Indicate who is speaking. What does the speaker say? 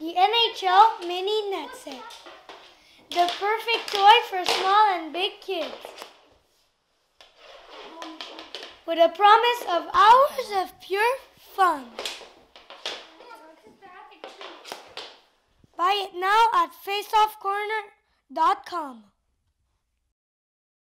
Speaker 1: The NHL Mini Net Set. The perfect toy for small and big kids. With a promise of hours of pure fun. Buy it now at faceoffcorner.com.